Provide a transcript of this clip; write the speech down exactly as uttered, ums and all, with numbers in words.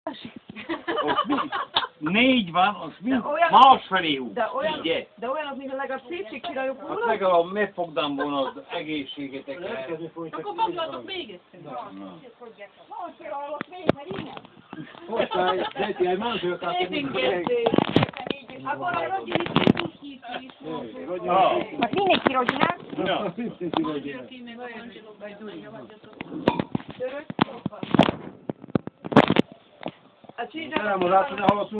Ott mi? Négy van, az mi? olyan- Másfelé út. De olyan, Ugye? de olyanok, mint a legalább szépségkirállyok Hát volna. legalább megfogdám volna az egészségetekre. Akkor foglaltok még egyszer. Lépjünk kettő. Akkor a Rogyini Krisztus hívta is. Most mindenki rodinál. Ja. Ki meg a Angelok vagy Duri. A csícsák. Nem, az átadni,